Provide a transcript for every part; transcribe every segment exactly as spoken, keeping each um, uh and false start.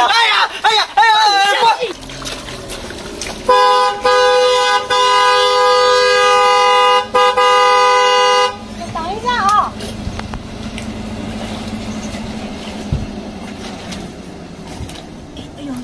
哎呀，哎呀，哎呀！ 等一下啊！哎呦，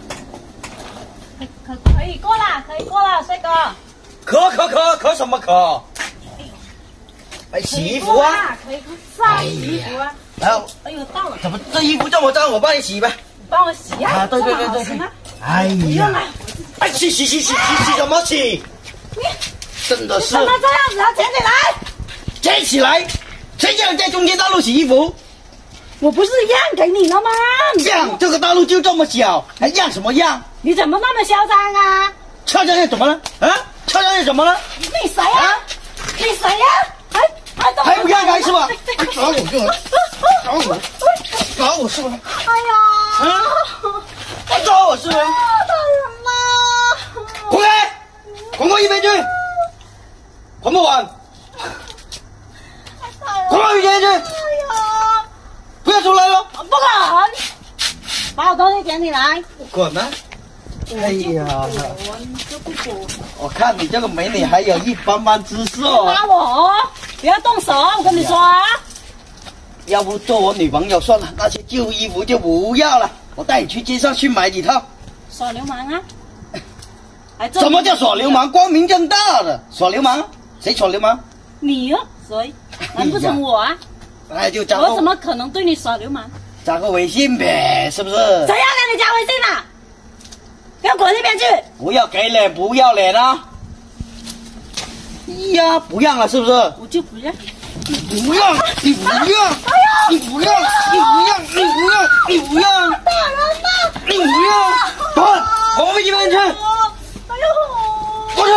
可可可以过了，可以过了，帅哥。 可可可可什么可？哎，洗衣服啊！ 可以晒衣服啊！ 然后， 哎呦，到了！ 怎么这衣服这么脏？我帮你洗呗。 你帮我洗啊！ 啊，对对对对对。哎呀！哎，洗洗洗洗洗洗什么洗？ 你真的是。 怎么这样子啊？捡起来！ 捡起来！谁叫你在中间大路洗衣服？ 我不是让给你了吗？ 让这个大路就这么小，还让什么让？ 你怎么那么嚣张啊？ 嚣张又怎么了？啊？嚣张又怎么了？ 你谁呀、啊？你谁呀、啊？还还还不让开是吧？还打我就打我，打我是吧？ 哎呀！ 啊！还打我是吧？ 大人吗？ 滚开！滚过一边去！滚不滚？滚到一边去！ 哎呀！ 不要出来了！ 不敢！把我东西捡起来！ 滚啊！哎呀！ 我就不滚！ 我看你这个美女还有一般般姿色哦。 打我！不要动手！我跟你说啊！ 要不做我女朋友算了，那些旧衣服就不要了。我带你去街上去买几套。 耍流氓啊！ 什么叫耍流氓？光明正大的耍流氓？谁耍流氓？ 你啊？谁？难不成我啊？ 那就加我怎么可能对你耍流氓？ 加个微信呗，是不是？ 谁要跟你加微信啊？给我滚一边去！ 不要给脸，不要脸啊！呀，不让了是不是？ 我就不让。 你不让，你不让，你不让，你不让，你不让，你不让， 大人呐！ 你不让，滚，滚回一边去！ 哎呦！ 过去！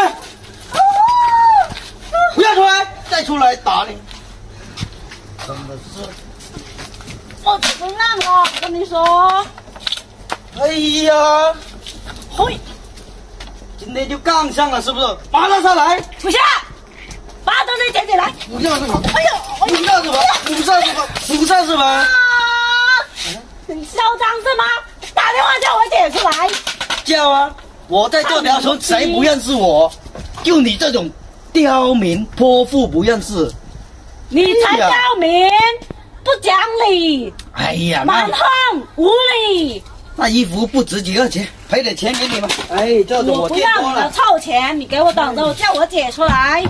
不要出来，再出来打你！真的是， 我不让了，我跟你说。 哎呀， 嘿， 今天就杠上了，是不是？把他上来！ 不下，把东西捡起来。 不要是吧？ 哎呦， 不要是吧？不上是吧？不上是吧？ 啊！你嚣张是吗？打电话叫我捡出来。 叫啊！我在这条村谁不认识我？就你这种刁民泼妇不认识。 你才刁民，不讲理。 哎呀， 蛮横无理。 那衣服不值几个钱，赔点钱给你们。哎，这种我不见多了。 要你的臭钱，你给我等着，我叫我姐出来。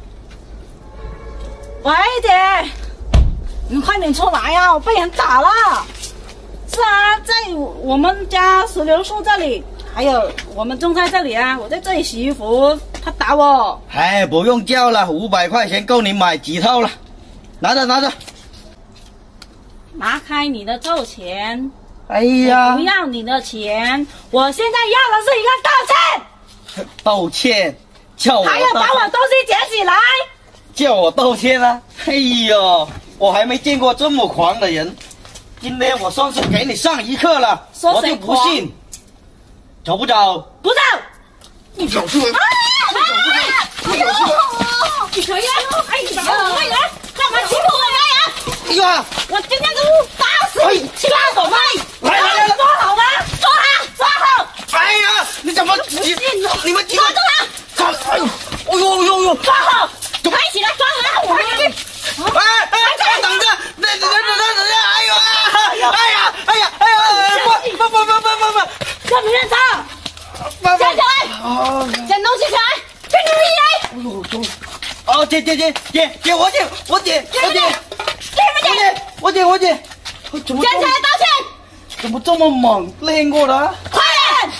喂，姐，你快点出来呀、啊！我被人打了。是啊，在我们家石榴树这里，还有我们种菜这里啊，我在这里洗衣服，他打我。 哎，不用叫了，五百块钱够你买几套了。拿着，拿着。 拿开你的臭钱！ 哎呀， 不要你的钱，我现在要的是一个道歉。 道歉，叫我还要把我东西捡起来。 叫我道歉啊！哎呦，我还没见过这么狂的人。今天我算是给你上一课了，我就不信。走不走？ 不走。 不走是吧？ 哎呀！你谁呀？哎，你打我干啥？干嘛欺负我呀？ 哎呀！ 我今天就打死你！起来，走吧！ 来来来， 抓好了，抓好，抓好！ 哎呀，你怎么你你们抓住他！ 抓！哎呦，哎呦呦呦！ 抓好！抬起来，抓好！我哎哎，等着，等等等等等等！哎呦哎呀哎呀哎呀哎呀！不不不不不不不！ 认不认账？捡起来！捡东西起来！给你们一人！ 哎呦，中！哦，姐姐姐姐姐，我姐我姐我姐， 给不捡？ 我姐我姐，怎么捡起来道歉！ 怎么这么猛？练过的？ 快点！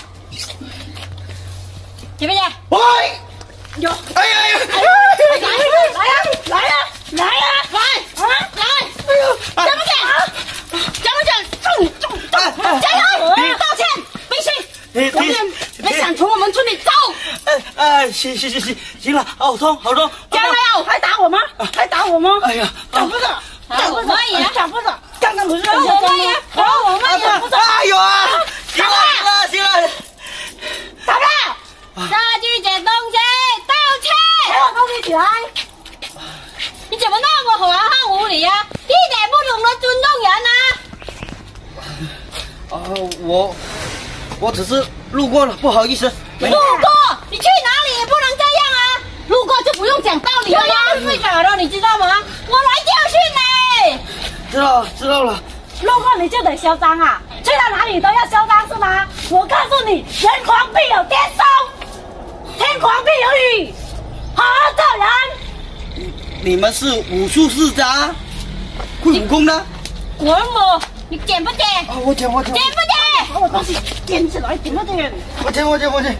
捡不捡？ 喂！ 有！ 哎呀呀！ 来呀！来呀！来呀！来呀！来！啊！来！ 哎呦！ 捡不捡？捡不捡？重重重！加油！道歉！必须！永远别想从我们村里走！ 哎哎，行行行行，行了，好痛好痛！ 加油！还打我吗？还打我吗？ 哎呀， 打不打？打不打也打不打？刚刚不是打我们也打我们也不打？ 哎呦啊！行了行了行了， 打不打？下去捡东西，道歉！给我东西起来！你怎么那么蛮横无理呀？一点不懂得尊重人啊！ 啊，我我只是路过了，不好意思。 路过，你去哪里也不能这样啊！路过就不用讲道理了呀，睡着了，你知道吗？我来教训你。 知道知道了。 路过你就得嚣张啊！去到哪里都要嚣张是吗？我告诉你，人狂必有天收，天狂必有雨，好好做人。 你们是武术世家，会武功的？ 滚我！你捡不捡？ 啊，我捡我捡。 捡不捡？ 把我东西捡起来，捡不捡？ 我捡我捡我捡。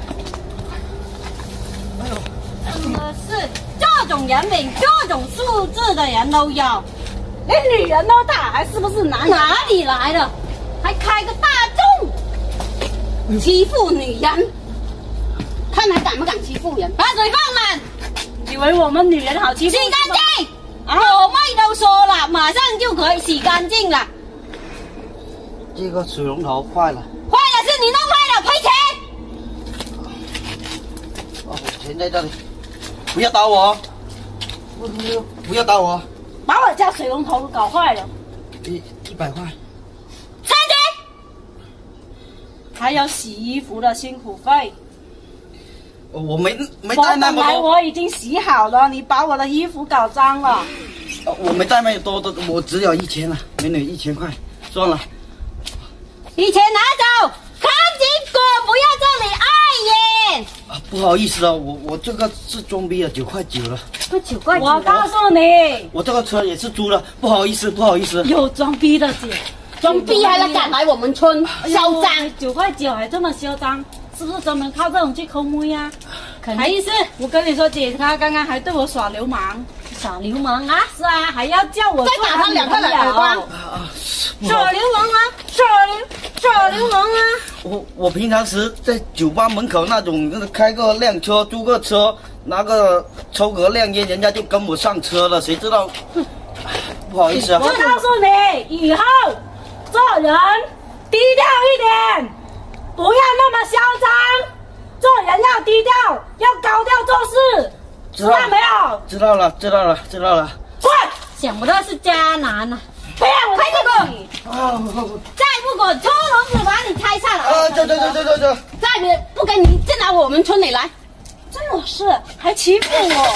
真的是这种人品、这种素质的人都有。 连女人都打，还是不是男人？ 哪里来的？还开个大众，欺负女人，看还敢不敢欺负人？把水放满， 以为我们女人好欺负？ 洗干净！我妹都说了，马上就可以洗干净了。 这个水龙头坏了。 坏的是你弄坏了，赔钱。 哦，钱在这里，不要打我，不不要不要打我。 把我家水龙头搞坏了， 一一百块。 三千。 还有洗衣服的辛苦费。 我没没带那么本来多。 我已经洗好了，你把我的衣服搞脏了。 我没带那么多的，我只有一千了，美女一千块，算了。 一钱拿走，看结果，不要这里碍眼。 啊，不好意思啊，我我这个是装逼了，九块九了。 不九块九。 我告诉你， 我这个车也是租的，不好意思，不好意思。 有装逼的姐， 装逼还来敢来我们村，嚣张！ 九块九还这么嚣张，是不是专门靠这种去抠妹呀？ 肯定是。 我跟你说，姐，他刚刚还对我耍流氓， 耍流氓啊！ 是啊，还要叫我再打他两个耳光。 啊， 耍流氓啊！耍流耍流氓啊！ 我我平常时在酒吧门口那种，开个辆车，租个车，拿个抽个亮烟，人家就跟我上车了，谁知道？不好意思啊。 我告诉你，以后做人低调一点，不要那么嚣张。做人要低调，要高调做事，知道没有？ 知道了，知道了，知道了。 滚！ 想不到是渣男呐！ 不要我快点你！ 啊， 再不滚，抽笼子把你拆下来！ 啊，走走走走走走。 再不不跟你进来我们村里来！ 真的是还欺负我！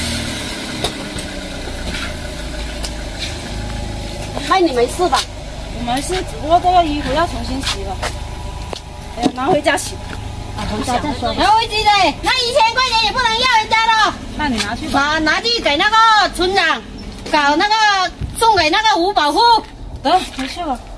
嗨，你没事吧？ 我没事，只不过这个衣服要重新洗了。哎呀，拿回家洗。 啊，回家再说。拿回去的，那一千块钱也不能要人家的。 那你拿去吧。 把拿去给那个村长，搞那个送给那个五保户。 得，回去了。